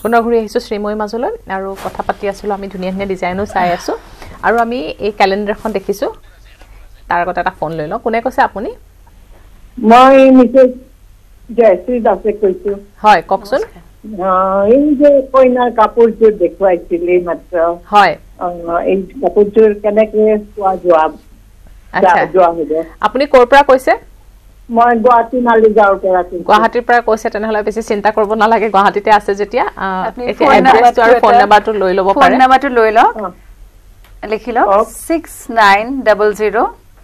পুনৰ ঘূৰি আহিছোঁ শ্ৰীময়ী মাজলৈ আৰু কথা পাতি আছিলোঁ আমি ধুনীয়া ধুনীয়া ডিজাইনো চাই আছোঁ আৰু আমি এই কেলেণ্ডাৰখন দেখিছোঁ তাৰ আগতে এটা ফোন লৈ লওঁ কোনে কৈছে আপুনি মই মিছেছ জয়শ্ৰী দাসে কৈছোঁ হয় কওকচোন এই যে কইনাৰ কাপোৰযোৰ দেখুৱাইছিলে মাত্ৰ হয় এই কাপোৰযোৰ কেনেকে পোৱা যোৱা হ'ব আপুনি ক'ৰ পৰা কৈছে মই গুৱাহাটী মালিগাঁৱৰ পৰা গুৱাহাটীৰ পৰা কৈছে তেনেহ'লে বেছি চিন্তা কৰিব নালাগে গুৱাহাটীতে আছে যেতিয়া এড্ৰেছটো আৰু ফোন নাম্বাৰটো লৈ ল'ব পাৰে ফোন নাম্বাৰটো লৈ লওক লিখি লওক 6900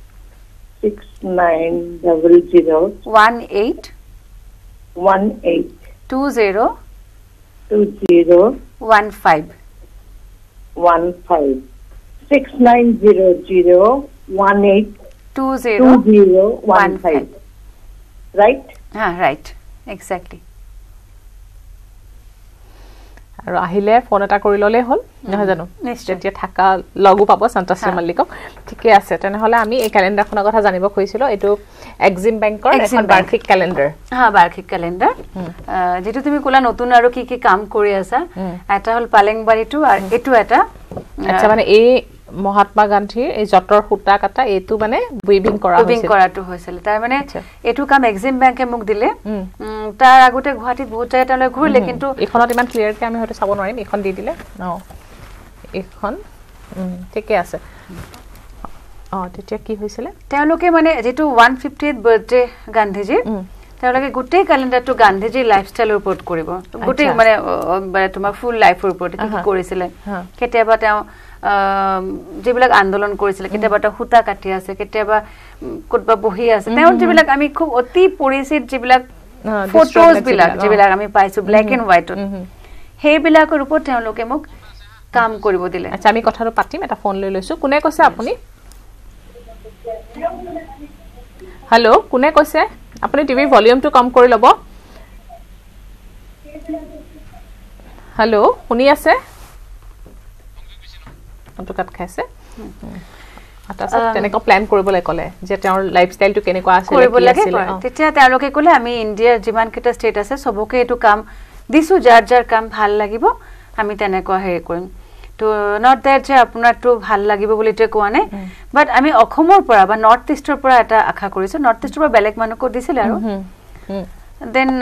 2015 right right exactly আৰু আহিলে ফোন এটা কৰি ললে হল নহয় জানো যেতিয়া থাকা লগু পাব সন্তোষী মল্লিকক ঠিকে আছে তেনেহলে আমি এই ক্যালেন্ডাৰখনৰ কথা জানিব খুজিছিলো এটো এক্সিম বেংকৰ এখন বাৰ্ষিক ক্যালেন্ডাৰ বাৰ্ষিক ক্যালেন্ডাৰ যেটো তুমি কোলা নতুন আৰু কি কি কাম কৰি আছা এটা হল পালেংবাৰীটো আৰু এটো এটা আচ্ছা মানে এই মহাত্মা গান্ধীৰ এই জটৰ খুটা কাটা এটো মানে উইভিং কৰাটো হৈছিল তাৰ মানে এটো কাম এক্সিম বেংকে মোক দিলে তাৰ আগতে গুৱাহাটীত বহুত জায়গালৈ ঘুৰিলে কিন্তু এখনত ইমান ক্লিয়াৰ কে আমি হয়তো চাব নোৱাৰিম এখন দি দিলে এখন ঠিকে আছে তেতিয়া কি হৈছিল তেওঁলোকে মানে যেটো 150th বাৰ্থডে গান্ধীজীৰ তেওঁলোকে গোটেই ক্যালেন্ডাৰটো গান্ধীজীৰ লাইফষ্টাইলৰ ওপৰত কৰিব গোটেই মানে তোমাৰ ফুল লাইফৰ ওপৰত কি কৰিছিল কেতিয়াবা তেওঁ যেবিলাক আন্দোলন কৰিছিল কেতিয়াবা হুতা কাটি আছে কেতিয়াবা কোটবা বহি আছে তেওঁ যেবিলাক আমি খুব অতি পৰিচিত যেবিলাক ফটোজ বিলাক যেবিলাক আমি পাইছো ব্ল্যাক এন্ড হোৱাইটত হেবিলাকৰ ওপৰত তেওঁলোকে মোক কাম কৰিব দিলে আচ্ছা আমি কথাটো পাতিম এটা ফোন লৈ লৈছো কোনে কৈছে আপুনি হেল্ল কোনে কৈছে আপুনি টিভি ভলিউমটো কম কৰি লব হেল্ল শুনি আছে অন্ত কাট খাইছে আটাছ তেনেক প্ল্যান কৰিবলৈ ক'লে যে তেওঁৰ লাইফষ্টাইলটো কেনেকুৱা আছে কৰিব লাগে তেতিয়া তেওঁলোকে ক'লে আমি ইণ্ডিয়াৰ যিমান কেটা ষ্টেট আছে সবকে এটো কাম দিছো যাৰ যাৰ কাম ভাল লাগিব আমি তেনেকুৱা হে কৰিম তো নট দ্যাট যে আপোনাৰটো ভাল লাগিব বুলি তে কোৱা নাই বাট আমি অসমৰ পৰা বা নৰ্থ ইষ্টৰ পৰা এটা আশা কৰিছো নৰ্থ ইষ্টৰ পৰা বেলেগ মানুহক দিছিল আৰু দেন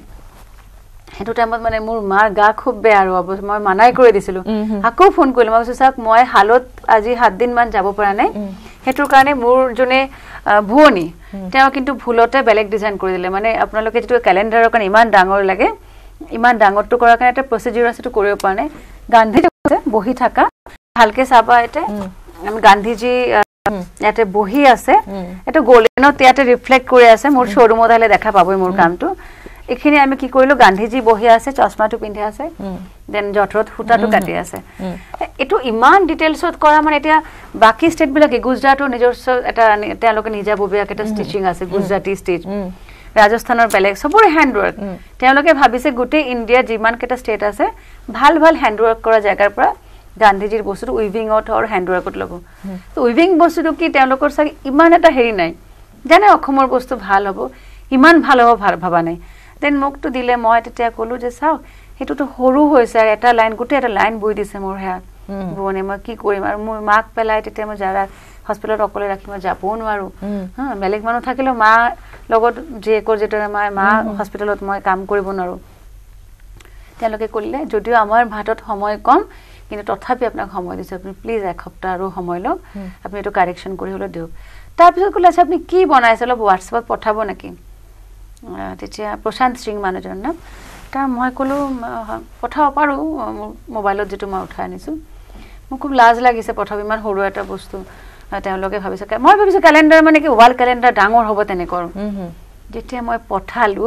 হেতু টাইমত মানে মোৰ মাৰ গা খুব বেয়া আৰু মই মানাই কৰি দিছিলো আকৌ ফোন কৰিলো মই কৈছো মই হালত আজি 7 দিন মান যাব পৰা নাই হেতুৰ কাৰণে মোৰ জনে ভুৱনি তেওঁ কিন্তু ভুলতে বেলেগ ডিজাইন কৰি দিলে মানে আপোনালোকে যেটো ক্যালেন্ডাৰৰ কাৰণে ইমান ডাঙৰ লাগে ইমান ডাঙৰটো কৰাৰ কাৰণে এটা প্ৰসিডিউৰ আছে তো কৰিব পৰা নাই গান্ধীজি বহি থাকা ভালকে চাবা এতে গান্ধীজি ইয়াতে বহি আছে এটা গোল্ডেনত ইয়াতে ৰিফ্লেক্ট কৰি আছে মোৰ শোৰুমত হলে দেখা পাবই মোৰ কামটো এখিনি আমি কি কৰিলো গান্ধীজি বহি আছে চশমাটো পিন্ধে আছে দেন জঠৰত হুটাটো কাটি আছে এটো ইমান ডিটেইলছত কৰা মানে এতিয়া বাকি ষ্টেট বিলাকে গুজৰাটৰ নিজস্ব এটা তেওঁলোকে নিজাববীয়া এটা ষ্টিচিং আছে গুজৰাটী ষ্টিচ ৰাজস্থানৰ বেলেগ সবৰে হ্যান্ডৱৰ্ক তেওঁলোকে ভাবিছে গোটেই ইন্ডিয়া যিমান কেটা ষ্টেট আছে ভাল ভাল হ্যান্ডৱৰ্ক কৰা জায়গাৰ পৰা গান্ধীজিৰ বস্তুটো উইভিংত আৰু হ্যান্ডৱৰ্কত লব তো উইভিং বস্তুটো কি তেওঁলোকৰ সাগ ইমান এটা হেৰি নাই জানে অসমৰ বস্তু ভাল হ'ব ইমান ভাল হ'ব ভাবা নাই দেন মুকটো দিলে মই তেতিয়া কলো যে চাও হেতুটো হৰু হৈছে আৰু এটা লাইন গুটে এটা লাইন বই দিছে মোৰ হেয়া বনে মই কি কৰিম আৰু মোৰ মাক পেলাই তেতিয়া মই যাৰা হস্পিটালত অকলে ৰাখি মই যাব নোৱাৰো বেলেগ মানুহ থাকিলে মা লগত যে কৰ যেটো মা হস্পিটালত মই কাম কৰিব নোৱাৰো তেওঁলোকে কলিলে যদিও আমাৰ ভাতত সময় কম কিন্তু তথাপি আপোনাক সময় দিছে আপুনি প্লিজ এক সপ্তাহ আৰু সময় লওক আপুনি এটো কাৰেকচন কৰি হলো দিও তাৰ পিছত কলে আপুনি কি বনাইছে অলপ WhatsApp পঠাব নেকি তেতিয়া প্ৰশান্ত সিং মানুহজন না তা মই কলো পঠাব পাৰো মোবাইলত যেটো মই উঠাই আনিছো মোক খুব লাজ লাগিছে পঠাব ইমান হৰু এটা বস্তু তেওঁলোকে ভাবিছে মই ভাবিছো ক্যালেন্ডাৰ মানে কি ওয়াল ক্যালেন্ডাৰ ডাঙৰ হ'ব তেনে কৰ যেতিয়া মই পঠালো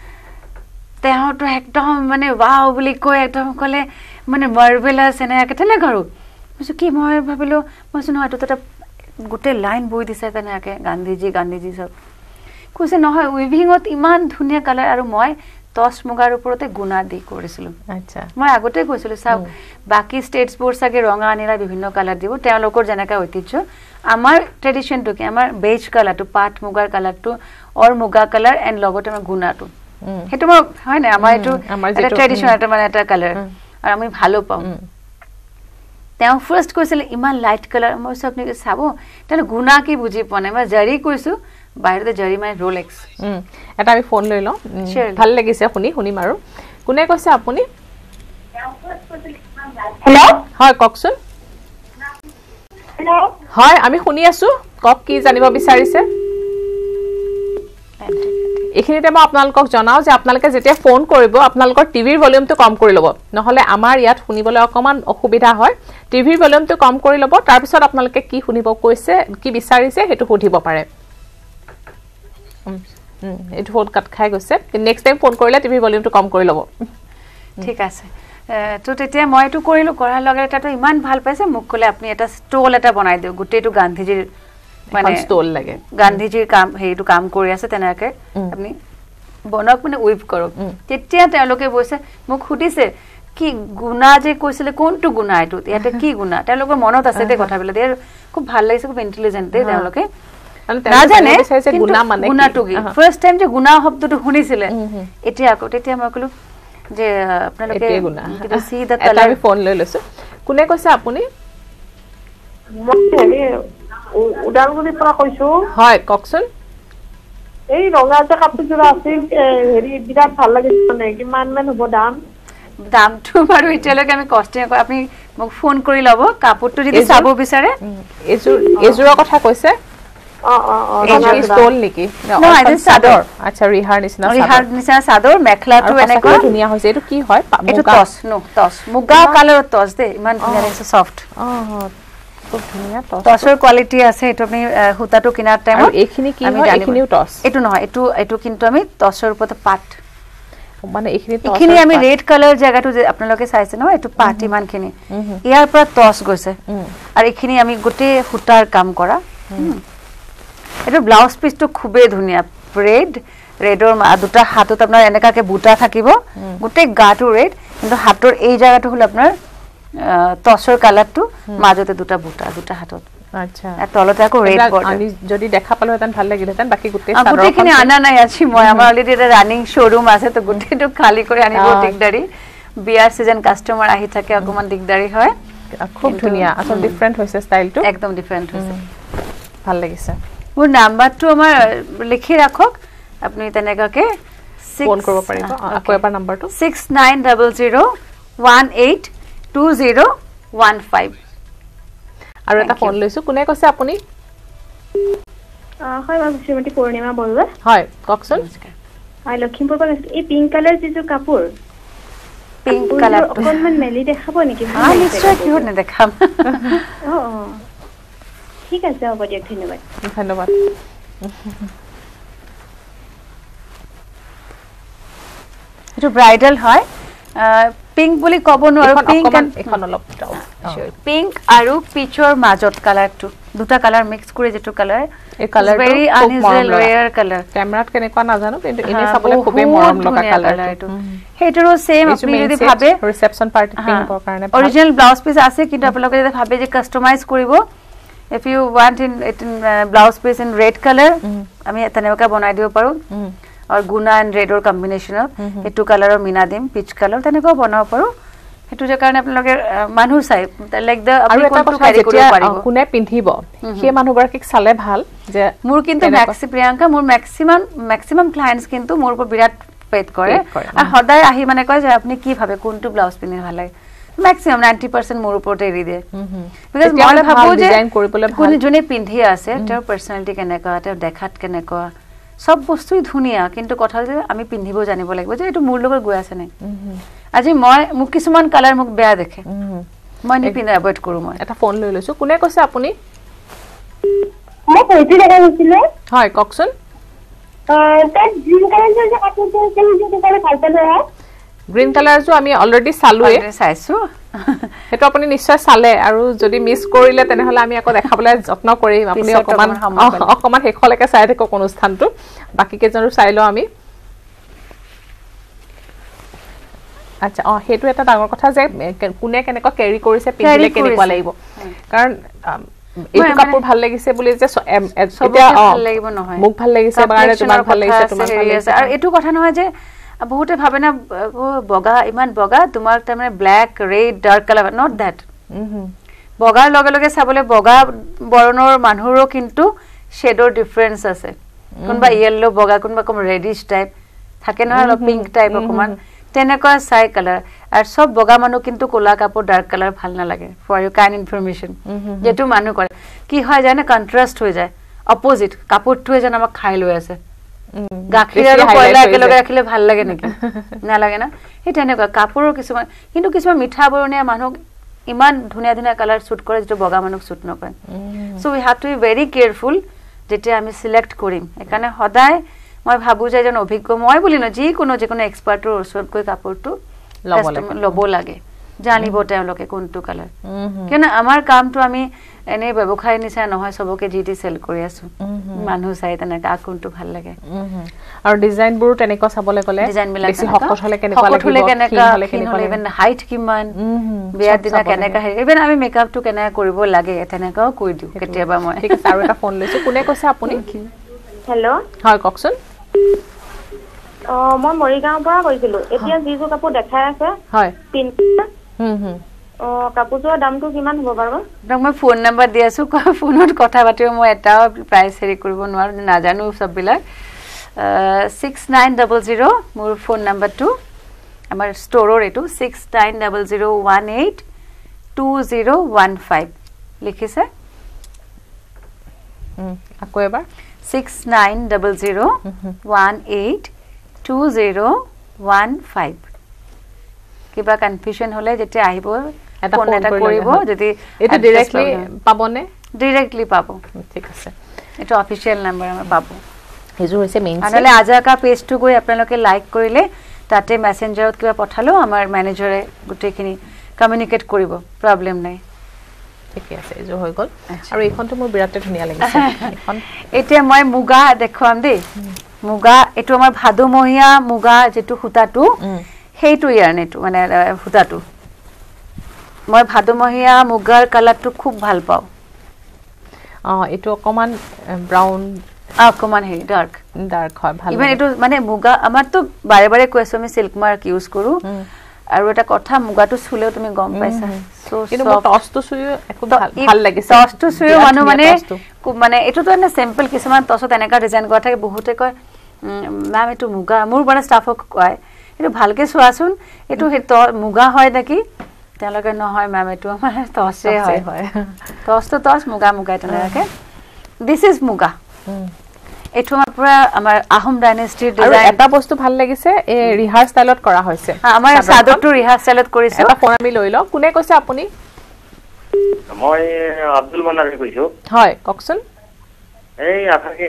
তেহটো একদম মানে ওয়াও বুলি কয় একদম কলে মানে মাৰ্ভেলাস এনে কেতেনে কৰো মই কি মই ভাবিলো মই নহয় এটো এটা গোটে লাইন বই দিছে তেনেকে গান্ধীজি সব কৈছে নহয় উইভিংত ইমান ধুনীয়া কালাৰ আৰু মই টস মুগাৰ ওপৰতে গুণা দি কৰিছিলো আচ্ছা মই আগতে কৈছিলো চাও বাকি ষ্টেটস বোৰ সাগে ৰঙা আনিলা বিভিন্ন কালাৰ দিব তেওঁলোকৰ জনকা ঐতিহ্য আমাৰ ট্ৰেডিশনটো কি আমাৰ বেজ কালাৰটো পাট মুগাৰ কালাৰটো অৰ মুগা কালাৰ এন্ড লগতে আমাৰ গুণাটো হেতু হয় না আমাৰ এটো এটা ট্ৰেডিশনাল এটা মানে এটা কালাৰ আৰু আমি ভালো পাওঁ তেওঁ ফাৰ্স্ট কৈছিল ইমান লাইট কালাৰ মই সব আপনি চাব তাহলে গুণা কি বুজি পোৱা নাই মই জাৰি কৈছো বাহিৰতে জাৰি মানে ৰোলেক্স এটা আমি ফোন লৈ লওঁ ভাল লাগিছে শুনিম আৰু কোনে কৈছে আপুনি হেল্ল' হয় কওকচোন হেল্ল' হয় আমি শুনি আছো কক কি জানিব বিচাৰিছে এখিনিতে মই আপোনালোকক জনাও যে আপোনালোকে যেতিয়া ফোন কৰিব আপোনালোকৰ টিভিৰ ভলিউমটো কম কৰি ল'ব নহলে আমাৰ ইয়াত শুনিবলৈ অকমান অসুবিধা হয় টিভিৰ ভলিউমটো কম কৰি ল'ব তাৰ পিছত আপোনালোকে কি শুনিব কৈছে কি বিচাৰিছে হেতু সুধিব পাৰে এটো ফোন কাট খাই গৈছে নেক্সট টাইম ফোন কৰিলে টিভিৰ ভলিউমটো কম কৰি ল'ব ঠিক আছে তো তেতিয়া মই এটো কৰিলো কৰাৰ লগে এটা ইমান ভাল পাইছে মোক কলে আপুনি এটা ষ্টল এটা বনাই দিও গুটেটো গান্ধীজিৰ মানে ষ্টল লাগে গান্ধীজিৰ কাম হেইটো কাম কৰি আছে তেনেকে আপুনি বনক মানে উইভ কৰক তেতিয়া তেওঁলোকে বৈছে মোক খুদিছে কি গুণা যে কৈছিলে কোনটো গুণা এটো ইয়াতে কি গুণা তেওঁলোকৰ মনত আছে তে কথাবিলাক দে খুব ভাল লাগিছে খুব ইন্টেলিজেন্ট দে তেওঁলোকে না জানে গুণা মানে গুণাটো কি ফাৰ্স্ট টাইম যে গুণা শব্দটো শুনিছিলে এতিয়া আকৌ তেতিয়া মই কলো যে আপোনালোকে কিন্তু সি দা কালাৰ আমি ফোন লৈ লৈছো কোনে কৈছে আপুনি মই উদালগুৰিৰ পৰা কৈছো হয় কওকচোন এই ৰঙা যে কাপোৰযোৰ আছিল হেৰি বিৰাট ভাল লাগিছে মানে কিমান মান হ'ব দামটো বাৰু এতিয়ালৈকে আমি কষ্টিং আপুনি মোক ফোন কৰি ল'ব কাপোৰটো যদি চাব বিচাৰে এজোৰৰ কথা কৈছে ষ্টল নেকি চাদৰ আচ্ছা ৰিহাৰ নিচিনা চাদৰ মেখলাটো এনেকুৱা ধুনীয়া হৈছে এইটো কি হয় এইটো টছ মুগা কালাৰৰ টছ দে ইমান ধুনীয়া লাগিছে সফট খুব ধুনীয়া টছৰ কোৱালিটি আছে এটো আমি হুতাটো কিনাৰ টাইমত এইখিনি কি হয় এইখিনিও টছ এটো নহয় এটো কিন্তু আমি টছৰ ওপৰত পাট মানে এইখিনি আমি ৰেড কালাৰ জায়গাটো যে আপোনালোকে চাইছে ন এটো পাট ইমানখিনি ইয়াৰ পৰা টছ গৈছে আৰু এইখিনি আমি গোটে হুতাৰ কাম কৰা এটো ব্লাউজ পিসটো খুবে ধুনিয়া ৰেডৰ দুটা হাতত আপোনাৰ এনেকাকে বুটা থাকিব গোটে গাটো ৰেড কিন্তু হাতৰ এই জায়গাটো হল আপোনাৰ টছৰ কালাৰটো মাজতে দুটা বুটা দুটা হাতত আচ্ছা তলতে আকৌ ৰেড বৰ্ডাৰ আমি যদি দেখা পালো হেতেন ভাল লাগিলহেতেন বাকি গোটে গোটেখিনি আনা নাই আছে মই আমাৰ অলৰেডি এটা ৰানিং শোৰুম আছে তো গোটেটো খালি কৰি আনিব দিগদাৰি বিয়াৰ সিজন কাস্টমাৰ আহি থাকে অকমান দিগদাৰি হয় খুব ধুনিয়া আসল ডিফারেন্ট হৈছে স্টাইলটো একদম ডিফারেন্ট হৈছে ভাল লাগিছে মোৰ নাম্বাৰটো আমাৰ লিখি ৰাখক আপুনি তেনেকাকে ফোন কৰিব পাৰিব আকৌ এবাৰ নাম্বাৰটো 6900182015 আৰু এটা ফোন লৈছো কোনে কৈছে আপুনি হয় মই শ্ৰীমতী পূৰ্ণিমা বৰুৱা হয় কওকচোন হয় লখিমপুৰ পৰা এই পিংক কালাৰ যিটো কাপোৰ পিংক কালাৰ অকনমান মেলি দেখাব নেকি নিশ্চয় কিয় নেদেখাম ঠিক আছে হ'ব দিয়ক ধন্যবাদ ধন্যবাদ এটো ব্ৰাইডাল হয় পিংক বুলি কব নোৱাৰো পিংক এখন অলপ পিংক আৰু পিচৰ মাজত কালাৰটো দুটা কালাৰ মিক্স কৰি যেটো কালাৰ এই colour very unusual rare colour ক্যামেৰাত কেনেকুৱা নাজানো কিন্তু এনে চাবলৈ খুবেই মৰম লগা কালাৰ এইটো হেইটোৰো সেম আপুনি যদি ভাবে ৰিসেপশন পাৰ্টি পিংকৰ কাৰণে অৰিজিনাল ব্লাউজ পিস আছে কিন্তু আপোনালোকে যদি ভাবে যে কাস্টমাইজ কৰিব if you want in blouse piece in red color আমি তেনেকা বনাই দিব পাৰো और गुना एंड रेड और कॉम्बिनेशन एटू कलर और मीना दिम पिच कलर तनेको बनाव पारो हेतु जे कारण आपलोगे मानु साइ लाइक द আপুনি কোনটো ক্যাৰি কৰিব পাৰিব কোনে পিন্ধিব সেই মানুহগৰাকীক চালে ভাল যে মোৰ কিন্তু ম্যাক্সি প্ৰিয়ংকা মোৰ ম্যাক্সিমাম ক্লায়েন্টস কিন্তু মোৰ উপৰ বিৰাট পেট কৰে আৰু সদায় আহি মানে কয় যে আপুনি কি ভাবে কোনটো ব্লাউজ পিন্ধি ভাল লাগে ম্যাক্সিমাম 90% মোৰ ওপৰতে এৰি দিয়ে বিকজ মই ভাবো যে ডিজাইন কৰিবলৈ ভাল কোন জনে পিন্ধি আছে তেওঁৰ পাৰ্সনালিটি কেনেকা তেওঁ দেখাত কেনেকা সব বস্তু ধুনিয়া কিন্তু কথা যে আমি পিন্ধিব জানিব লাগিব যে এটো মোৰ লগত গৈ আছে নাই আজি মই মোক কিছুমান কালাৰ মোক বেয়া দেখে মই নিপিনে এভয়েড কৰো মই এটা ফোন লৈ লৈছো কোনে কৈছে আপুনি মই কৈছি দেখা হৈছিলে হয় কওকচোন তাত গ্ৰীন কালাৰ যে কাপোৰটো আছে সেইটো কালাৰ ভাল পালে গ্ৰীন কালাৰটো আমি অলৰেডি চালোৱে চাইছো হেতু আপুনি নিশ্চয় চালে আৰু যদি মিস কৰিলে তেনেহলে আমি আকৌ দেখাবলৈ যত্ন কৰিম আপুনি অকমান হেখলৈকে চাই থাকক অনুষ্ঠানটো বাকি কেজনৰো চাইলো আমি আচ্ছা হেতু এটা ডাঙৰ কথা যে কোনে কেনেকৈ ক্যাৰি কৰিছে পিন্ধিলে কেনেকুৱা লাগিব কাৰণ এইটো কাপোৰ ভাল লাগিছে বুলি যে এতিয়া ভাল লাগিব নহয় মোক ভাল লাগিছে বাৰে তোমাৰ ভাল লাগিছে তোমাৰ ভাল লাগিছে আৰু এইটো কথা নহয় যে বহুতে ভাবে না বগা ইমান বগা তোমাৰ তাৰমানে black red dark colour not that বগাৰ লগে লগে চাবলে বগা বৰণৰ মানুহৰো কিন্তু শেডৰ ডিফাৰেন্স আছে কোনবা ইয়েলো বগা কোনবা কম ৰেডিশ টাইপ থাকে না অলপ পিঙ্ক টাইপ অকমান তেনেকুৱা চাই কালাৰ আৰু সব বগা মানুহ কিন্তু কোলা কাপোৰ ডাৰ্ক কালাৰ ভাল না লাগে ফৰ ইউ কাইন্ড ইনফৰমেশন যেটো মানুহ কৰে কি হয় জানে কন্ট্ৰাস্ট হৈ যায় অপোজিট কাপোৰটোৱে যেন আমাক খাই লৈ আছে গাখীৰ আৰু কয়লা একেলগে ৰাখিলে ভাল লাগে নেকি না লাগে না এই তেনেকুৱা কাপোৰৰ কিছুমান কিন্তু কিছুমান মিঠা বৰণীয়া মানুহ ইমান ধুনীয়া ধুনীয়া কালাৰ শুট কৰে যেটো বগা মানুহক শুট নকৰে so we have to be very careful যেতিয়া আমি সিলেক্ট কৰিম একানে সদায় মই ভাবু যে যেন অভিজ্ঞ মই বুলি ন যি কোনো এক্সপাৰ্টৰ ওচৰত গৈ কাপোৰটো লব লাগে জানিব তেওঁলোকে কোনটো কালাৰ কেন আমাৰ কামটো আমি এনে ব্যৱসায় নিচা নহয় সবকে জিটি সেল কৰি আছো মানুহ চাই তেনেকা কোনটো ভাল লাগে আৰু ডিজাইন বোৰ তেনেকুৱা চাবলে গলে বেছি হকট হলে কেনেকুৱা লাগিব ইভেন হাইট কিমান বিয়াৰ দিনা কেনেকা ইভেন আমি মেকআপটো কেনে কৰিব লাগে তেনেকাও কৈ দিও কেতিয়াবা মই ঠিক আছে আৰু এটা ফোন লৈছো কোনে কৈছে আপুনি হেল্ল' হয় ককচোন মই মৰিগাঁৱৰ পৰা কৈছিলো এতিয়া যিটো কাপোৰ দেখাই আছে হয় কাপোৰটোৰ দামটো কিমান হ'ব বাৰু মই ফোন নম্বৰ দি আছো ফোনত কথা পাতিব মই এটা প্ৰাইস হেৰি কৰিব নোৱাৰো নাজানো সববিলাক 6900 মোৰ ফোন নম্বৰটো আমাৰ ষ্টৰৰ এটো 6900182015 লিখিছে আকৌ এবাৰ 6900182015 কিবা কনফিউজন হলে যেতিয়া আহিব ফোন এটা কৰিব যদি এটো ডাইৰেক্টলি পাবনে ডাইৰেক্টলি পাব ঠিক আছে এটো অফিশিয়াল নম্বৰ আমাৰ পাব হেজু হৈছে মেইন আনলে আজাকা পেজটো গৈ আপোনালোকে লাইক কৰিলে তাতে মেসেঞ্জাৰত কিবা পঠালো আমাৰ ম্যানেজাৰে গুটেখিনি কমিউনিকেট কৰিব প্ৰবলেম নাই ঠিক আছে এজো হৈ গল আৰু এইখনটো মোৰ বিৰাট ধুনিয়া লাগিছে এখন এতিয়া মই মুগা দেখুৱাম দেই মুগা এটো আমাৰ ভাদমহীয়া মুগা যেটো হুতাটো হেইটো ইয়াৰ নেটো মানে হুতাটো মই ভাদমহীয়া মুগাৰ কালাৰটো খুব ভাল পাও এটো অকমান ব্ৰাউন অকমান হে ডার্ক হয় ভাল ইভেন এটো মানে মুগা আমাৰটো বাৰে বাৰে কৈছো আমি সিল্ক মার্ক ইউজ কৰো আৰু এটা কথা মুগাটো সুলেও তুমি গম পাইছা সো কিন্তু টসটো সুইও একো ভাল লাগিছে টসটো সুইও মানে এটো তো না সিম্পল কিছুমান টসত এনেকা ডিজাইন কৰা থাকে বহুতে কয় ম্যাম এটো মুগা মোৰ বড় স্টাফক কয় এটো ভালকে সোৱাচোন এটো মুগা হয় নাকি তেওঁলোকে নহয় ম্যাম এটো আমাৰ টসে হয় টসটো টস মুগা মুগা তেনেকে দিস ইজ মুগা এটো পুরা আমাৰ আহোম ডাইনেষ্টিৰ ডিজাইন এটা বস্তু ভাল লাগিছে এ ৰিহাৰ ষ্টাইলত কৰা হৈছে আমাৰ সাদৰটো ৰিহাৰ ষ্টাইলত কৰিছে এটা ফোন আমি লৈ ল কোনে কৈছে আপুনি মই আব্দুল মান্নাৰে কৈছো হয় ককচোন এই আপোনাকে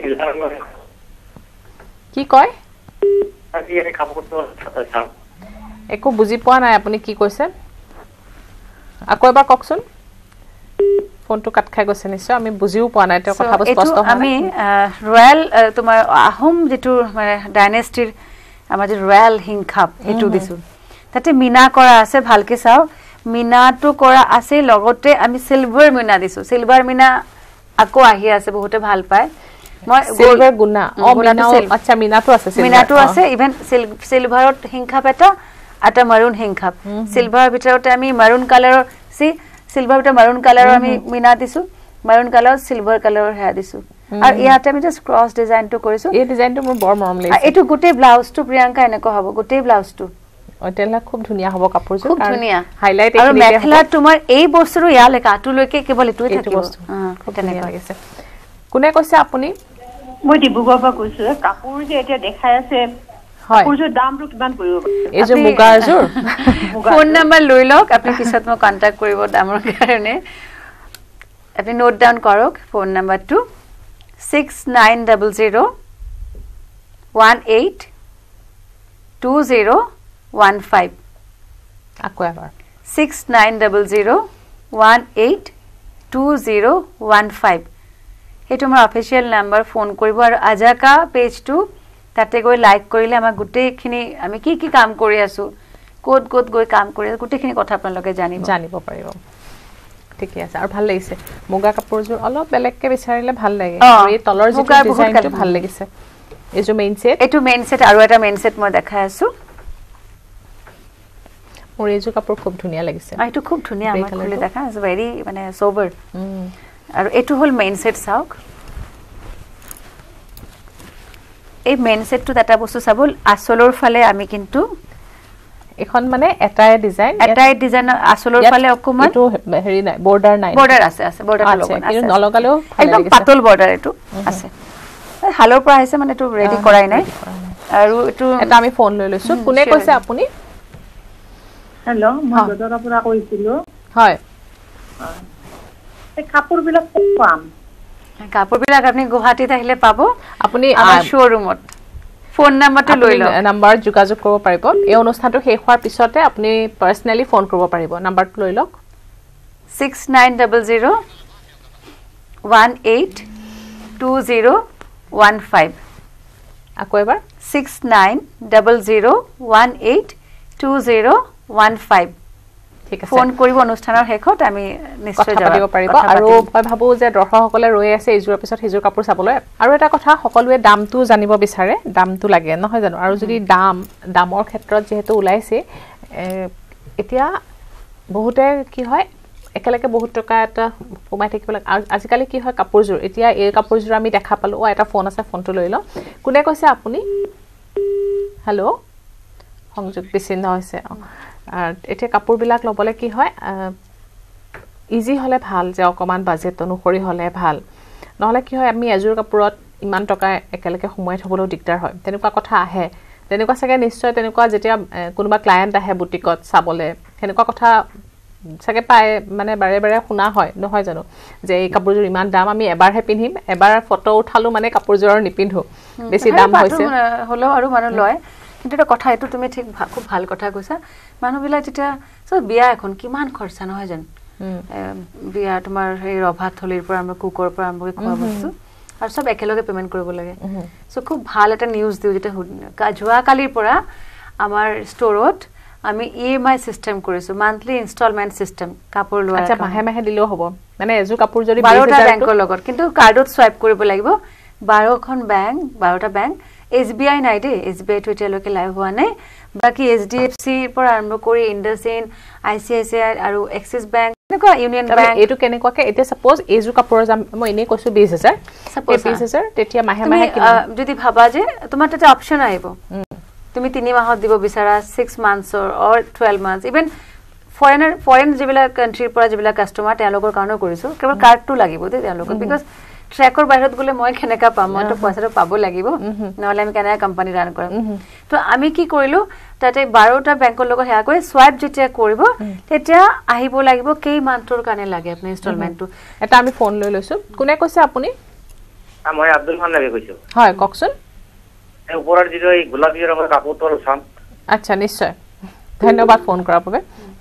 কি কয় আজি এই কাপোৰটো চাম একো বুজি পোৱা নাই আপুনি কি কৈছে আকৌ এবাৰ ককচোন ফোনটো কাট খাই গৈছে নিশ্চয় আমি বুজিও পোৱা নাই তেওঁ কথা স্পষ্ট হয় আমি ৰয়্যাল তোমাৰ আহোম যেটো মানে ডাইনেষ্টিৰ আমাৰ যে ৰয়্যাল হিংখাপ এটো দিছো তাতে মিনা কৰা আছে ভালকে চাও মিনাটো কৰা আছে লগতে আমি সিলভাৰ মিনা দিছো সিলভাৰ মিনা আকৌ আহি আছে বহুতে ভাল পায় মই সিলভাৰ গুনা মিনা আচ্ছা মিনাটো আছে মিনাটো আছে ইভেন সিলভাৰত হিংখাপ এটা মাৰুন হিংখাপ সিলভাৰ ভিতৰতে আমি মাৰুন কালাৰৰ সিলভাৰ ভিতৰত মাৰুন কালাৰৰ আমি মিনা দিছো মাৰুন কালাৰ সিলভাৰ কালাৰৰ হেয়া দিছো আৰু ইয়াতে আমি জাস্ট ক্ৰস ডিজাইনটো কৰিছো এই ডিজাইনটো মোৰ বৰ মৰম লাগিছে এটো গুটে ব্লাউজটো প্ৰিয়াঙ্কা এনেকৈ হ'ব গুটে ব্লাউজটো অটেলা খুব ধুনিয়া হ'ব কাপোৰটো খুব ধুনিয়া হাইলাইট আৰু মেখলা তোমাৰ এই বস্তুৰ ইয়ালে কাটুলৈকে কেৱল এটোই থাকিব তেনেকৈ লাগিছে কোনে কৈছে আপুনি মই ডিব্ৰুগড়ৰ পৰা কৈছো কাপোৰ যে এতিয়া দেখাই আছে হয় কাপোৰৰ দামটো কিমান পৰিব এই যে মুগাৰজোৰ ফোন নম্বৰ লৈ লওক আপুনি পিছত মই কন্টাক্ট কৰিব দামৰ কাৰণে আপুনি নোট ডাউন কৰক ফোন নম্বৰটো 6900182015 আকৌ এবাৰ 6900182015 হেতু আমাৰ অফিশিয়াল নম্বৰ ফোন কৰিব আৰু আজাকা পেজটো তাতে গৈ লাইক কৰিলে আমাৰ গুটেখিনি আমি কি কি কাম কৰি আছো কোড গৈ কাম কৰি গুটেখিনি কথা আপোনালোকে জানিব পাৰিব ঠিকে আছে আৰু ভাল লাগিছে মুগা কাপোৰযোৰ অলপ বেলেগকে বিচাৰিলে ভাল লাগে অ, আৰু এই তলৰ যিটো মুগাৰ বহুত ডিজাইনটো কালাৰ। ভাল লাগিছে এইযোৰ মেইন সেট এইটো মেইন সেট আৰু এটা মেইন সেট মই দেখাই আছো মোৰ এইযোৰ কাপোৰ খুব ধুনীয়া লাগিছে এইটো খুব ধুনীয়া Grey আমাৰ colour খুলি টো। দেখা আছে ভেৰি মানে সোভাৰ আৰু এইটো হল মেইন সেট চাওক এই মেইন সেটটোত এটা বস্তু চাব আচলৰ ফালে আমি কিন্তু এখন মানে এটাই ডিজাইন এটাই ডিজাইন আচলৰ ফালে অকমান এটো হেৰি নাই বৰ্ডাৰ নাই বৰ্ডাৰ আছে বৰ্ডাৰ আছে, লগন কিন্তু আছে নলগালেও ভাল একদম লাগিছে। পাতল বৰ্ডাৰ এইটো আছে হালৰ পৰা আহিছে মানে এইটো ৰেডি কৰাই নাই আৰু এইটো এটা আমি ফোন লৈ লৈছো কোনে sure. কৈছে আপুনি হেল্ল' মই বজাৰৰ পৰা কৈছিলো হয় এই কাপোৰবিলাক ক'ত পাম কাপোৰবিলাক আপুনি গুৱাহাটীত আহিলে পাব আপুনি আমাৰ শ্ব'ৰুমত ফোন নম্বৰটো লৈ লওক নাম্বাৰত যোগাযোগ কৰিব পাৰিব এই অনুষ্ঠানটো শেষ হোৱাৰ পিছতে আপুনি পাৰ্সোনালি ফোন কৰিব পাৰিব নাম্বাৰটো লৈ লওক 6900 182015 আকৌ এবাৰ 6900 182015 ঠিক আছে ফোন কৰিব অনুষ্ঠানৰ শেষত আমি নিশ্চয় কথা পাতিব পাৰিব আৰু মই ভাবো যে দৰ্শকসকলে ৰৈ আছে এইযোৰৰ পিছত সেইযোৰ কাপোৰ চাবলৈ আৰু এটা কথা সকলোৱে দামটো জানিব বিচাৰে দামটো লাগে নহয় জানো আৰু যদি দামৰ ক্ষেত্ৰত যেহেতু ওলাইছে এতিয়া বহুতে কি হয় একেলগে বহুত টকা এটা কমাই থাকিব লাগে আৰু আজিকালি কি হয় কাপোৰযোৰ এতিয়া এই কাপোৰযোৰ আমি দেখা পালো এটা ফোন আছে ফোনটো লৈ লওঁ কোনে কৈছে আপুনি হেল্ল' সংযোগ বিচ্ছিন্ন হৈছে এতিয়া কাপোৰবিলাক ল'বলৈ কি হয় ইজি হলে ভাল যে অকমান বাজেট অনুসৰি হলে ভাল নহলে কি হয় আমি এযোৰ কাপোৰত ইমান টকা একেলগে সোমাই থবলৈ দিগদাৰ হয় তেনেকুৱা কথা আহে তেনেকুৱা চাগে নিশ্চয় তেনেকুৱা যেতিয়া কোনোবা ক্লায়েন্ট আহে বুটিকত চাবলে তেনেকুৱা কথা চাগে পায় মানে বাৰে বাৰে শুনা হয় নহয় জানো যে এই কাপোৰযোৰ ইমান দাম আমি এবাৰহে পিন্ধিম এবাৰ ফটো উঠালো মানে কাপোৰযোৰৰ নিপিন্ধো বেছি দাম হৈছে হলো আৰু মানুহ লয় কিন্তু এটা কথা এইটো তুমি ঠিক খুব ভাল কথা কৈছা মানুহবিলাক যেতিয়া বিয়া এখন কিমান খৰচা নহয় জানো বিয়া তোমাৰ এই ৰভা থলিৰ পৰা আৰম্ভ কুকৰ পৰা আৰম্ভ কৰি খোৱা বস্তু আৰু সব একেলগে পেমেন্ট কৰিব লাগে সো খুব ভাল এটা নিউজ দিও যেটা যোৱা কালিৰ পৰা আমাৰ ষ্টৰত আমি ইএমআই সিস্টেম কৰিছো মান্থলি ইনষ্টলমেন্ট সিস্টেম কাপোৰ লোৱা আচ্ছা মাহে মাহে দিলেও হ'ব মানে এযোৰ কাপোৰ যদি 12টা বেংকৰ লগত কিন্তু কাৰ্ডত সোৱাইপ কৰিব লাগিব 12খন বেংক 12টা বেংক SBI নাই দে SBI তো এতিয়ালৈকে লাইভ হোৱা নাই বাকি HDFC পৰা আৰম্ভ কৰি ইন্ডাসইন্ড ICICI আৰু এক্সিস বেংক এনেকুৱা ইউনিয়ন বেংক এটো কেনেকুৱাকে এতিয়া সাপোজ এযোৰ কাপোৰৰ মই এনে কৈছো 20000 সাপোজ 20000 তেতিয়া মাহে মাহে কিমান যদি ভাবা যে তোমাৰ তাতে অপচন আহিব তুমি 3 মাহত দিব বিচাৰা 6 months or 12 months even foreign যিবিলাক কান্ট্ৰিৰ পৰা যিবিলাক কাস্টমাৰ তেওঁলোকৰ কাৰণেও কৰিছো কেৱল কাৰ্ডটো লাগিব দে তেওঁলোকৰ বিকজ ট্ৰেকৰ বাহিৰত গলে মই কেনেকা পাম মই তো পইচাটো পাব লাগিব নহলে আমি কেনেকা কোম্পানী ৰান কৰিম তো আমি কি কৰিলো তাতে 12টা বেংকৰ লগত হেয়া কৰি সোৱাইপ যেতিয়া কৰিব তেতিয়া আহিব লাগিব কেই মান্থৰ কাৰণে লাগে আপুনি ইনষ্টলমেন্টটো এটা আমি ফোন লৈ লৈছো কোনে কৈছে আপুনি মই আব্দুল মান্নাবি কৈছো হয় ককচোন এই ওপৰৰ যিটো এই গোলাপী ৰঙৰ কাপোৰটো চাম আচ্ছা নিশ্চয় ধন্যবাদ ফোন কৰাৰ বাবে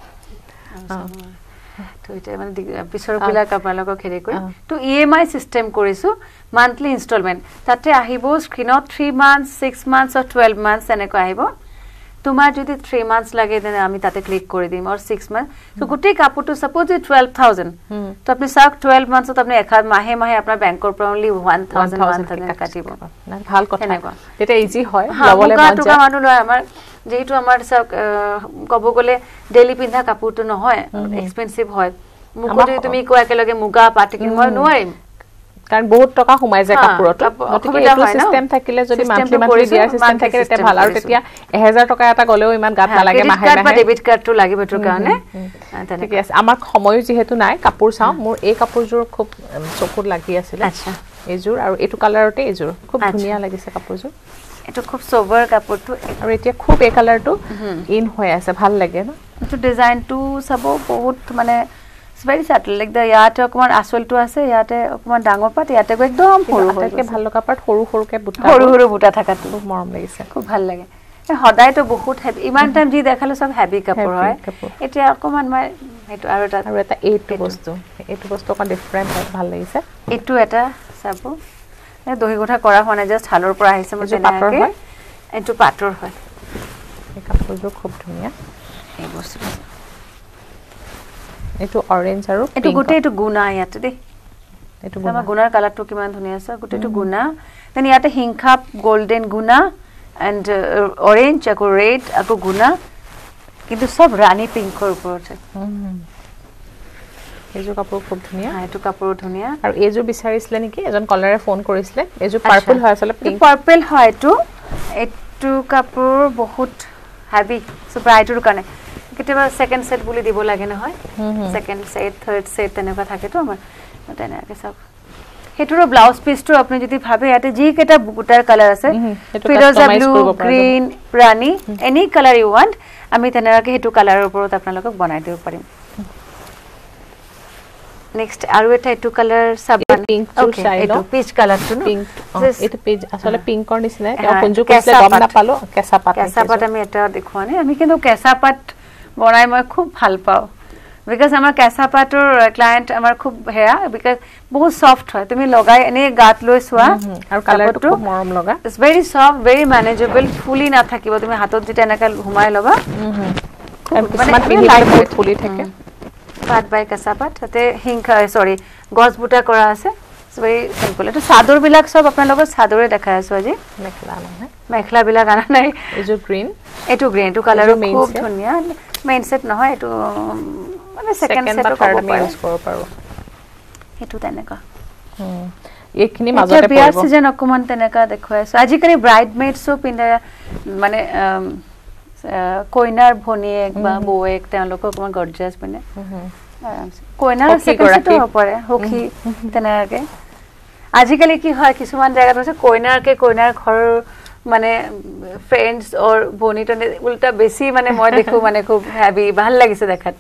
তো এটা মানে পিছৰ পিলা কাপোৰলকৰ খেৰি কৰি তো ইএমআই সিস্টেম কৰিছো মান্থলি ইনষ্টলমেন্ট তাতে আহিব স্ক্ৰিনত 3 months 6 months or 12 months এনেকৈ আহিব তোমাৰ যদি 3 months লাগে দেন আমি তাতে ক্লিক কৰি দিম or 6 months তো গোটেই কাপোৰটো সাপোজ 12000 তো আপুনি সাক 12 months তো আপুনি এখাদ মাহে মাহে আপোনাৰ বেংকৰ পৰা only 1000 কাটিব ভাল কথা এটা ইজি হয় লবলে মন যায় মানুহ লয় আমাৰ যেহেতু আমাৰ সব কব গলে ডেইলি পিন্ধা কাপোৰটো নহয় এক্সপেন্সিভ হয় মুকো যদি তুমি কো একেলগে মুগা পাটি কিন মই নোৱাৰিম কাৰণ বহুত টকা সোমাই যায় কাপোৰত গতিকে এইটো সিস্টেম থাকিলে যদি মান্থলি মান্থলি দিয়াৰ সিস্টেম থাকিলে তে ভাল আৰু তেতিয়া 1000 টকা এটা গলেও ইমান গাত নালাগে মাহে মাহে ডেবিট কাৰ্ডটো লাগিব তোৰ কাৰণে ঠিক আছে আমাৰ সময় যেহেতু নাই কাপোৰ চাও মোৰ এই কাপোৰযোৰ খুব চকুত লাগি আছিল আচ্ছা এইযোৰ আৰু এইটো কালাৰতে এইযোৰ খুব ধুনীয়া লাগিছে কাপোৰযোৰ এটো খুব সোভাৰ কাপোৰটো আৰু এতিয়া খুব এই কালাৰটো ইন হৈ আছে ভাল লাগে ন এটো ডিজাইনটো সব বহুত মানে very subtle like the yaate অকমান আসলটো আছে ইয়াতে অকমান ডাঙৰ পাট ইয়াতে একদম সৰু আটাইকে ভাল লগা পাট সৰু সৰুকে বুটা থাকাটো খুব মৰম লাগিছে খুব ভাল লাগে হদাই তো বহুত হেভি ইমান টাইম যি দেখালো সব হেভি কাপোৰ হয় এতিয়া অকমান মই হেতু আৰু এটা এইটো বস্তু অকন ডিফাৰেন্ট হয় ভাল লাগিছে এটো এটা সাবো দহি গোঠা কৰা হোৱা নাই জাস্ট হালৰ পৰা আহিছে মই তেনেকে এটো পাটৰ হয় এই কাপোৰযোৰ খুব ধুনীয়া এই বস্তু এটো অৰেঞ্জ আৰু এটো গোটে এটো গুনা ইয়াতে দে এটো আমাৰ গুনাৰ কালাৰটো কিমান ধুনীয়া আছে গোটেটো গুনা দেন ইয়াতে হিংখাপ গোল্ডেন গুনা এন্ড অৰেঞ্জ আকৌ ৰেড আকৌ গুনা কিন্তু সব ৰানী পিংকৰ ওপৰত আছে এজো কাপোৰ খুব ধুনীয়া এটো কাপোৰ ধুনীয়া আৰু এজো বিচাৰিছিলে নেকি এজন কলাৰে ফোন কৰিছিলে এজো পাৰ্পল হয় আসলে পিংক পাৰ্পল হয় এটো কাপোৰ বহুত হেভি সো ব্ৰাইটৰ কাৰণে কেতিয়াবা সেকেন্ড সেট বুলি দিব লাগে নহয় সেকেন্ড সেট থাৰ্ড সেট তেনেকুৱা থাকে তো আমাৰ তেনেকৈ সব হেতুৰ ব্লাউজ পিসটো আপুনি যদি ভাবে ইয়াতে যি কেটা বুটাৰ কালাৰ আছে ফিৰোজা ব্লু গ্ৰীন ৰানী এনি কালাৰ ইউ वांट আমি তেনেকৈ হেতু কালাৰৰ ওপৰত আপোনালোকক বনাই দিব পাৰিম নেক্সট আৰু এটা এটো কালাৰ সাবান পিংক চাই এটো পিচ কালাৰটো পিংক এটো পেজ আসলে পিংকৰ নিচিনা তেওঁ কোনজু কৈছিলে গম না পালো কেঁচা পাত আমি এটা দেখুৱানি আমি কিন্তু কেঁচা পাত বনাই মই খুব ভাল পাও বিকজ আমাৰ কেঁচা পাতৰ ক্লায়েন্ট আমাৰ খুব হেয়া বিকজ বহুত সফট হয় তুমি লগাই এনে গাত লৈ সোৱা আৰু কালাৰটো খুব মৰম লগা it's very soft very manageable ফুলি না থাকিব তুমি হাতত যেটা এনেকা ঘুমাই লবা মানে পিনিলে বহুত ফুলি থাকে পাত বাই কেঁচা পাত তাতে হিংখা সৰি গছ বুটা কৰা আছে ভেৰি সিম্পল এটো সাদৰ বিলাক সব আপোনালোকৰ সাদৰে দেখাই আছো আজি মেখলা নহয় মেখলা বিলাক আনা নাই এজো গ্ৰীন এটো গ্ৰীন এটো কালাৰো খুব ধুনীয়া মেইন সেট নহয় এটো মানে সেকেন্ড সেট আমি ইউজ কৰিব পাৰো এটো তেনেকা এইখিনি মাজতে পৰিব বিয়াৰ সিজন অকমান তেনেকা দেখুৱাই আছো আজি কালি ব্ৰাইডমেডছো পিন্ধে মানে কইনাৰ ভনিয়েক বা বৌয়েক তেওঁলোকক অকমান গৰ্জিয়াছ পিনে কইনাৰ সেকেন্ডটো পৰে হকি তেনেকে আজি কালি কি হয় কিছুমান জায়গাত আছে কইনাৰ ঘৰ মানে ফ্ৰেন্ডস অর বনিটো উল্টা বেশি মানে মই দেখো মানে খুব হেভি ভাল লাগিছে দেখাত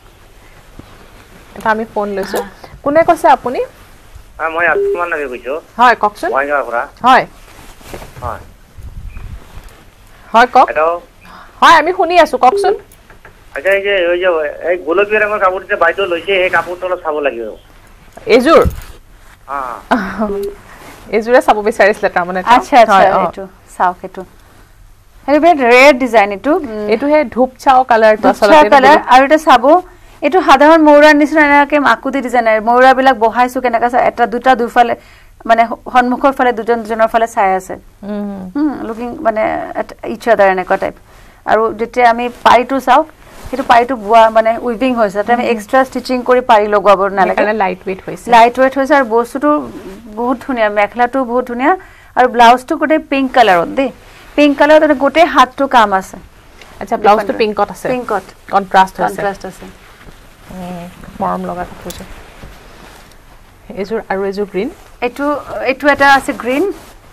এটা আমি ফোন লৈছো কোনে কৈছে আপুনি মই আত্মান নামে কৈছো হয় ককচোন মই গাৰা হয় হয় হয় কক হেল্ল হয় আমি শুনি আছো ককচোন আচ্ছা এই যে এই গোলপীয়া ৰঙৰ কাপোৰটো বাইতো লৈছে এই কাপোৰটো অলপ চাব লাগিব এজুৰ এজুৰে চাব বিচাৰিছিলে তাৰ মানে আচ্ছা আচ্ছা এটো চাও কেটো হেৰি ভেৰি ৰেয়াৰ ডিজাইন এটো হে ধূপ চাও কালাৰটো আসলে কালাৰ আৰু এটা চাব এটো সাধাৰণ মৌৰাৰ নিচিনা এনাকে মাকুতি ডিজাইনাৰ মৌৰা বিলাক বহাইছো কেনেকা এটা দুটা দুফালে মানে হনমুখৰ ফালে দুজনৰ ফালে চাই আছে লুকিং মানে ইচ আদাৰ এনেকা টাইপ আৰু যেতে আমি পাইটো চাও হেতু পাইটো বুয়া মানে উইভিং হৈছে তাতে আমি এক্সট্ৰা ষ্টিচিং কৰি পাৰি লগাব নালাগে মানে লাইট ওয়েট হৈছে আৰু বস্তুটো বহুত ধুনিয়া মেখলাটো বহুত ধুনিয়া আৰু ব্লাউজটো কোটে পিংক কালাৰত দে পিংক কালাৰত গোটে হাতটো কাম আছে আচ্ছা ব্লাউজটো পিংকত আছে পিংকত কন্ট্ৰাস্ট আছে মৰম লগা কাপোৰ এজুৰ আৰু এজুৰ গ্ৰীন এটো এটা আছে গ্ৰীন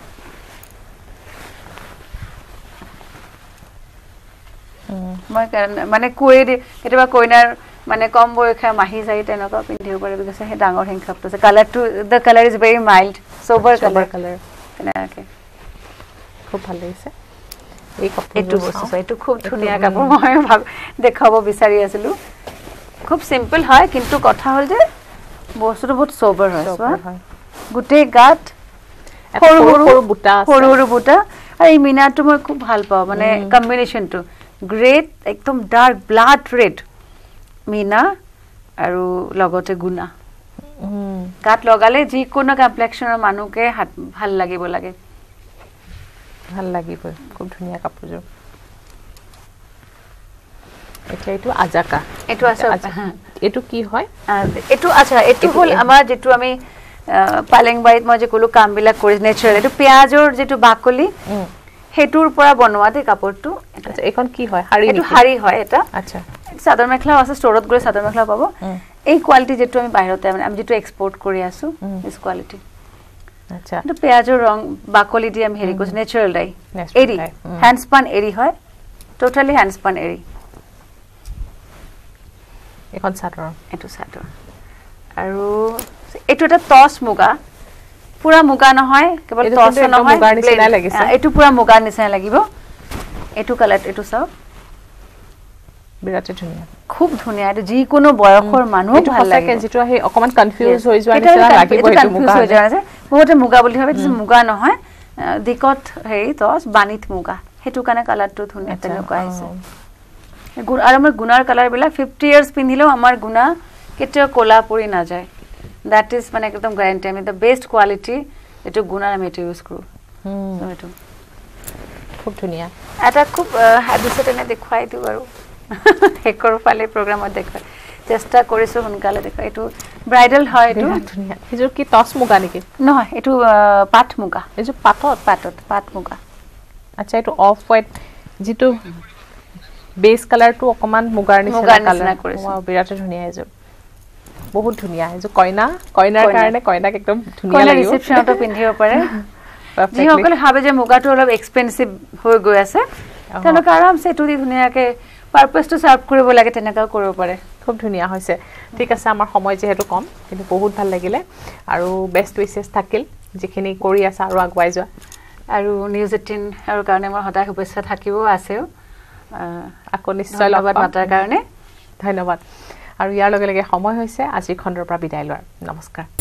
মই মানে কুৱেৰি কেতিয়াবা কইনাৰ মানে কম বয়সীয়া মাহি যাই তেনেকুৱা পিন্ধিব পাৰে বিকজ হে ডাঙৰ হিংখাপটো আছে কালাৰটো the colour is very mild sober colour তেনেকে খুব ভাল লাগিছে এই কাপোৰটো এইটো খুব ধুনীয়া কাপোৰ মই দেখাব বিচাৰি আছিলো খুব সিম্পল হয় কিন্তু কথা হল যে বস্তুটো বহুত সোবৰ হয় গুটে গাত সৰু বুটা আৰু এই মিনাটো মই খুব ভাল পাওঁ মানে কম্বিনেশনটো গ্ৰেট একদম ডাৰ্ক ব্লাড ৰেড মিনা আৰু লগতে গুনা গাত লগালে যি কোনো কমপ্লেক্সনৰ মানুহকে ভাল লাগিব খুব ধুনীয়া কাপোৰযোৰ এটা এটো আজাকা এটো আছে এটো কি হয় এটো আচ্ছা এটো হল আমাৰ যেটো আমি পালেং বাইত মই যে কলো কাম বিলাক কৰি নেচাৰেল এটো পিয়াজৰ যেটো বাকলি হেতুৰ পৰা বনোৱা দে কাপোৰটো আচ্ছা এখন কি হয় হাৰি এটো হাৰি হয় এটা আচ্ছা সাদৰ মেখলা আছে ষ্টৰত গৈ সাদৰ মেখলা পাবো এই কোৱালিটি যেটো আমি বাহিৰতে আমি যেটো এক্সপোৰ্ট কৰি আছো দিস কোৱালিটি আচ্ছা এটো পিয়াজৰ ৰং বাকলি দি আমি হেৰি কৰিছো নেচাৰেল ডাই এৰি হ্যান্ডস্পান এৰি হয় টোটালি হ্যান্ডস্পান এৰি এখন সাদৰ এটো সাদৰ আৰু এটো এটা টস মুগা পুরা মুগা নহয় কেবল টস নহয় মুগাৰ নিচিনা লাগিছে এটো পুরা মুগাৰ নিচিনা লাগিব এটো কালার এটো চাও বিৰাট ধুনীয়া খুব ধুনীয়া এটো যি কোনো বয়সৰ মানুহ ভাল লাগে যেটো হে অকমান কনফিউজ হৈ যোৱা নিচিনা লাগিব এটো মুগা হৈ যায় আছে বহুতে মুগা বুলি ভাবে যে মুগা নহয় দিকত হেৰি টস বানিত মুগা হেতু কানে কালারটো ধুনীয়া তেনেকুৱা আছে আৰু আমাৰ গুনাৰ কালাৰ বিলাক 50 ইয়ার্স পিন্ধিলেও আমাৰ গুনা কেতিয়াও কলা পৰি নাযায় দ্যাট ইজ মানে একদম গ্যাৰান্টি আমি দ্য বেষ্ট কোৱালিটি এটো গুণাৰ আমি এটো ইউজ কৰো এটো খুব ধুনীয়া এটা খুব হাবিছতে নে দেখুৱাই দিও আৰু হেকৰ ফালে প্ৰগ্ৰামত দেখুৱাই চেষ্টা কৰিছো সোনকালে দেখুৱাই এটো ব্ৰাইডাল হয় এটো ধুনীয়া এজোৰ কি টছ মুগা নেকি নহয় এটো পাট মুগা এজোৰ পাট মুগা আচ্ছা এটো অফ হোৱাইট যেটো বেস কালাৰটো অকমান মুগাৰ নিচিনা কালাৰ কৰিছে বিৰাট ধুনীয়া এজোৰ বহুত ধুনীয়া এজোৰ কইনাৰ কাৰণে কইনাক একদম ধুনীয়া লাগিব ৰিসেপশনটো পিন্ধিব পাৰে যিসকলে ভাবে যে মুগাটো অলপ এক্সপেন্সিভ হৈ গৈ আছে তেওঁলোকে আৰামছে এটো দি ধুনীয়াকে পাৰপাসটো সার্ভ কৰিব লাগে তেনেকাও কৰিব পাৰে খুব ধুনীয়া হৈছে ঠিক আছে আমাৰ সময় যেহেতু কম কিন্তু বহুত ভাল লাগিলে আৰু বেষ্ট উইশেছ থাকিল যিখিনি কৰি আছে আৰু আগুৱাই যোৱা আৰু নিউজ 18 আৰু কাৰণে মোৰ সদায় শুভেচ্ছা থাকিব আছেও আকৌ নিশ্চয় লগত মাতাৰ কাৰণে ধন্যবাদ আৰু ইয়াৰ লগে লগে সময় হৈছে আজি খণ্ডৰ পৰা বিদায় লোৱাৰ নমস্কাৰ